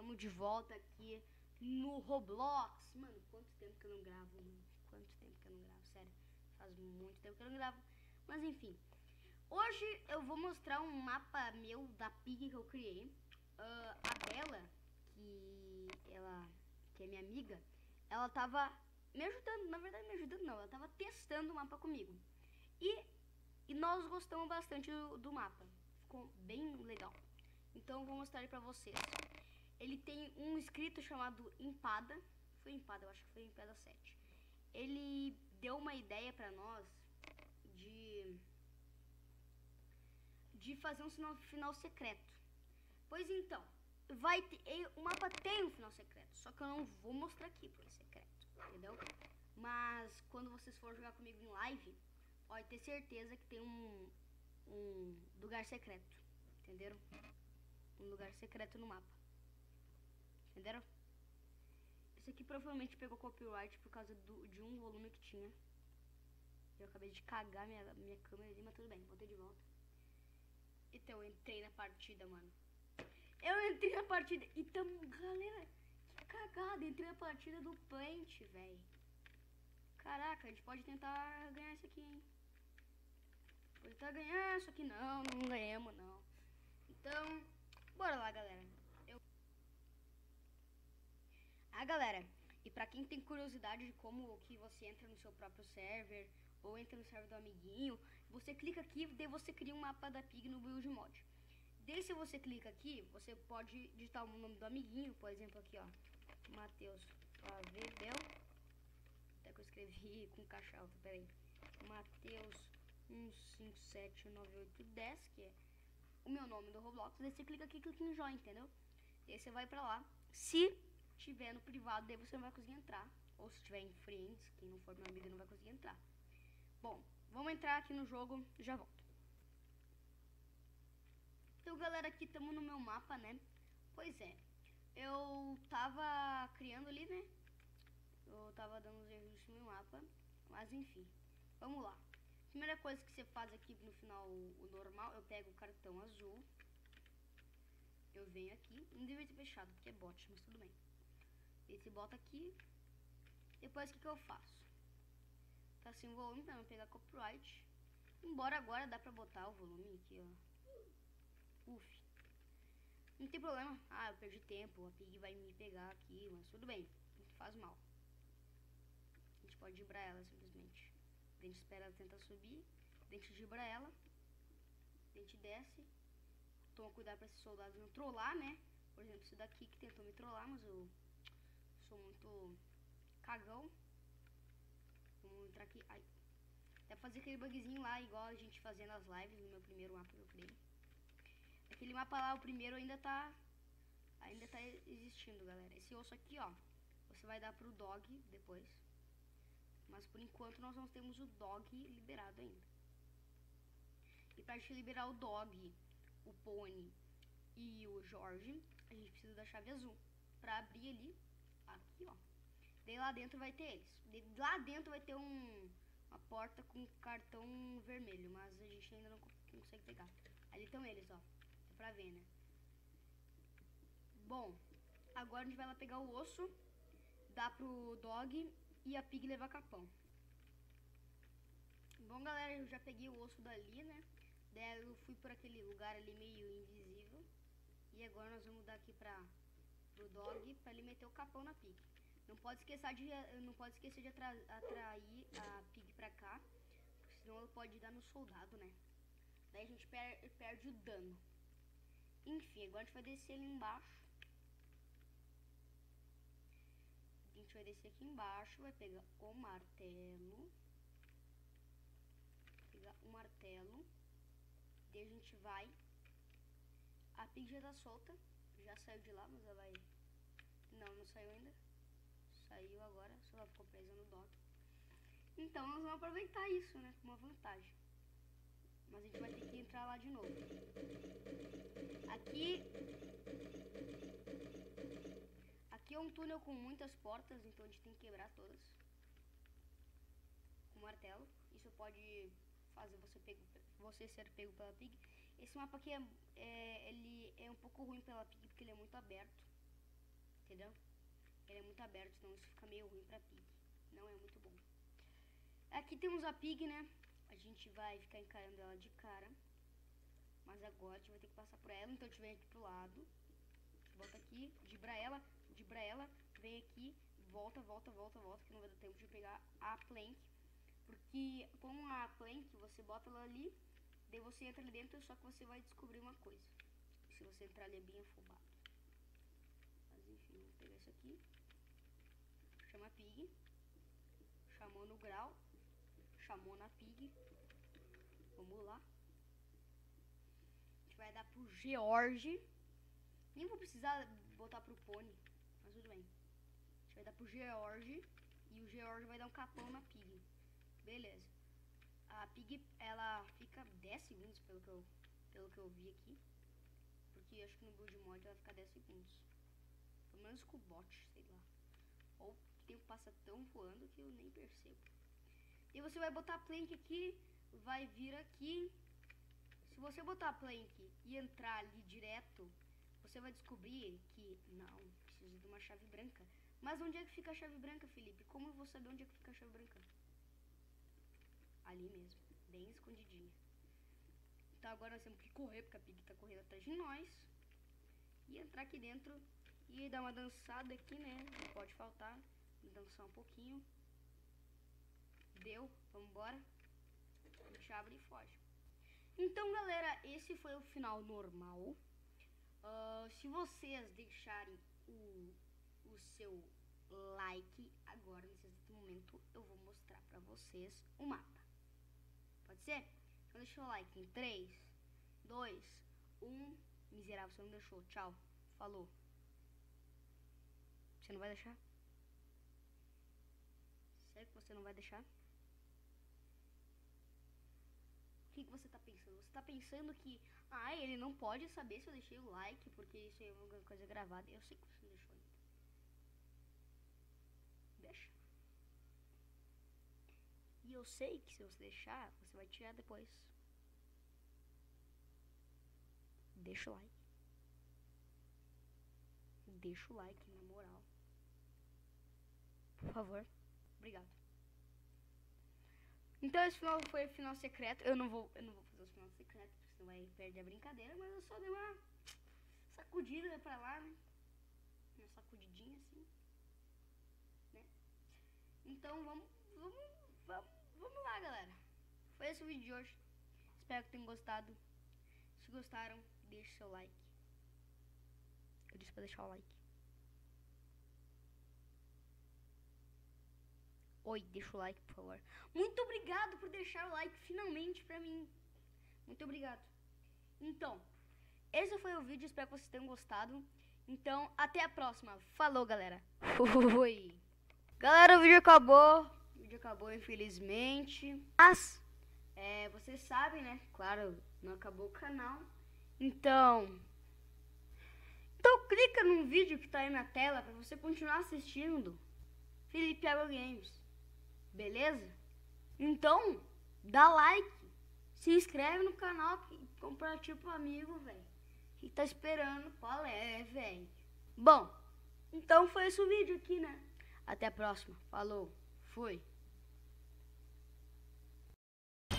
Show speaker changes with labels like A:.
A: Estamos de volta aqui no Roblox. Mano, quanto tempo que eu não gravo, mano. Quanto tempo que eu não gravo, sério. Faz muito tempo que eu não gravo. Mas enfim. Hoje eu vou mostrar um mapa meu da Pig que eu criei. A Bela, que é minha amiga, ela tava me ajudando. Na verdade, me ajudando não. Ela tava testando o mapa comigo. E nós gostamos bastante do mapa. Ficou bem legal. Então eu vou mostrar ele pra vocês. Ele tem um inscrito chamado Empada. Foi Empada, eu acho que foi Empada 7. Ele deu uma ideia pra nós de fazer um final secreto. Pois então, o mapa tem um final secreto, só que eu não vou mostrar aqui porque é secreto, entendeu? Mas quando vocês for jogar comigo em live, pode ter certeza que tem um lugar secreto, entenderam? Um lugar secreto no mapa. Entenderam? Esse aqui provavelmente pegou copyright por causa de um volume que tinha. Eu acabei de cagar minha câmera ali, mas tudo bem, botei de volta. Então eu entrei na partida, mano. Eu entrei na partida e galera, que cagada, entrei na partida do Plant, velho. Caraca, a gente pode tentar ganhar isso aqui, hein? Pode tentar ganhar isso aqui, não ganhamos, não. Então, bora lá, galera. Galera, e pra quem tem curiosidade de como que você entra no seu próprio server ou entra no server do amiguinho, você clica aqui e daí você cria um mapa da Pig no Build Mod. Daí se você clica aqui, você pode digitar o nome do amiguinho, por exemplo aqui ó, Matheus Favedel, até que eu escrevi com caixa alta, peraí, Matheus 1579810, que é o meu nome do Roblox. Daí você clica aqui e clica em join, entendeu? E aí você vai pra lá. Se tiver no privado, daí você não vai conseguir entrar. Ou se tiver em friends, quem não for meu amigo não vai conseguir entrar. Bom, vamos entrar aqui no jogo, já volto. Então galera, aqui estamos no meu mapa, né? Pois é, eu tava criando ali, né? Eu tava dando uns erros no meu mapa, mas enfim, vamos lá. Primeira coisa que você faz aqui no final, o normal, eu pego o cartão azul. Eu venho aqui, não deveria ter fechado porque é bot, mas tudo bem. Esse bota aqui. Depois o que eu faço? Tá sem volume pra não pegar copyright. Embora agora dá pra botar o volume aqui, ó. Uf. Não tem problema. Ah, eu perdi tempo. A Pig vai me pegar aqui, mas tudo bem. Não faz mal. A gente pode dibrar ela simplesmente. A gente espera ela tentar subir. A gente dibra ela. A gente desce. Toma cuidado pra esses soldados não trollar, né? Por exemplo, esse daqui que tentou me trollar, mas eu sou muito cagão. Vamos entrar aqui. Ai. Dá pra fazer aquele bugzinho lá, igual a gente fazia nas lives no meu primeiro mapa que eu criei. Aquele mapa lá, o primeiro ainda tá existindo, galera. Esse osso aqui, ó, você vai dar pro dog depois. Mas por enquanto nós não temos o dog liberado ainda. E pra gente liberar o dog, o pony e o Jorge, a gente precisa da chave azul. Pra abrir ali, aqui ó. Daí lá dentro vai ter eles. Lá dentro vai ter uma porta com cartão vermelho, mas a gente ainda não consegue pegar. Ali estão eles, ó. Dá pra ver, né? Bom, agora a gente vai lá pegar o osso, dá pro dog e a Pig levar capão. Bom, galera, eu já peguei o osso dali, né? Daí eu fui por aquele lugar ali meio invisível. E agora nós vamos dar aqui pro dog pra ele meter o capão na Pig. Não pode esquecer de atrair a Pig pra cá, porque senão ela pode dar no soldado, né? Daí a gente perde o dano. Enfim, agora a gente vai descer ali embaixo. A gente vai descer aqui embaixo, vai pegar o martelo. Daí a gente vai. A Pig já tá solta. Já saiu de lá, mas ela vai... Não saiu ainda. Saiu agora, só ela ficou presa no dog. Então nós vamos aproveitar isso, né? Uma vantagem. Mas a gente vai ter que entrar lá de novo. Aqui é um túnel com muitas portas, então a gente tem que quebrar todas. Com martelo. Isso pode fazer você ser pego pela Pig. Esse mapa aqui ele é um pouco ruim pela Pig porque ele é muito aberto. entendeu? Ele é muito aberto, então isso fica meio ruim pra pig. Não é muito bom. Aqui temos a pig, né? A gente vai ficar encarando ela de cara. Mas agora a gente vai ter que passar por ela. Então a gente vem aqui pro lado. Volta aqui, dibra ela, vem aqui, volta, que não vai dar tempo de pegar a plank. Porque com a plank você bota ela ali, daí você entra ali dentro, só que você vai descobrir uma coisa. Se você entrar ali é bem afobado. Mas enfim, vou pegar isso aqui. Chama a pig. Chamou no grau. Chamou na pig. Vamos lá. A gente vai dar pro George. Nem vou precisar botar pro pônei, mas tudo bem. A gente vai dar pro George. E o George vai dar um capão na pig. Beleza. A pig, ela fica 10 segundos pelo que eu vi aqui. Porque acho que no build mod ela fica 10 segundos. Pelo menos com o bot, sei lá. Ou o tempo passa tão voando que eu nem percebo. E você vai botar a plank aqui, vai vir aqui. Se você botar a plank e entrar ali direto, você vai descobrir que não, precisa de uma chave branca. Mas onde é que fica a chave branca, Felipe? Como eu vou saber onde é que fica a chave branca? Ali mesmo, bem escondidinha. Então agora nós temos que correr, porque a pig tá correndo atrás de nós. E entrar aqui dentro e dar uma dançada aqui, né? Não pode faltar. Dançar um pouquinho. Deu, vamos embora. A gente abre e foge. Então galera, esse foi o final normal. Se vocês deixarem o seu like agora, nesse exato momento, eu vou mostrar pra vocês o mapa. Pode ser? Então deixa o like em 3, 2, 1. Miserável, você não deixou. Tchau. Falou. Você não vai deixar? Sério que você não vai deixar? O que você tá pensando? Você tá pensando que ele não pode saber se eu deixei o like, porque isso é uma coisa gravada. Eu sei que você não deixou ainda. Deixa. E eu sei que se você deixar, você vai tirar depois. Deixa o like. Deixa o like, na moral. Por favor. Obrigado. Então esse final foi o final secreto. Eu não vou fazer o final secreto, porque senão vai perder a brincadeira. Mas eu só dei uma sacudida pra lá, né? Uma sacudidinha assim, né? Então vamos lá, galera. Foi esse o vídeo de hoje. Espero que tenham gostado. Se gostaram, deixe seu like. Eu disse pra deixar o like. Oi, deixa o like, por favor. Muito obrigado por deixar o like finalmente pra mim. Muito obrigado. Então, esse foi o vídeo. Espero que vocês tenham gostado. Então, até a próxima. Falou, galera. Fui. Galera, o vídeo acabou. O vídeo acabou, infelizmente. Mas, vocês sabem, né? Claro, não acabou o canal. Então, clica no vídeo que tá aí na tela pra você continuar assistindo Felipe Água Games. Beleza? Então, dá like, se inscreve no canal e compartilha pro amigo, velho. Que tá esperando? Qual é, velho? Bom, então foi esse o vídeo aqui, né? Até a próxima. Falou. Fui.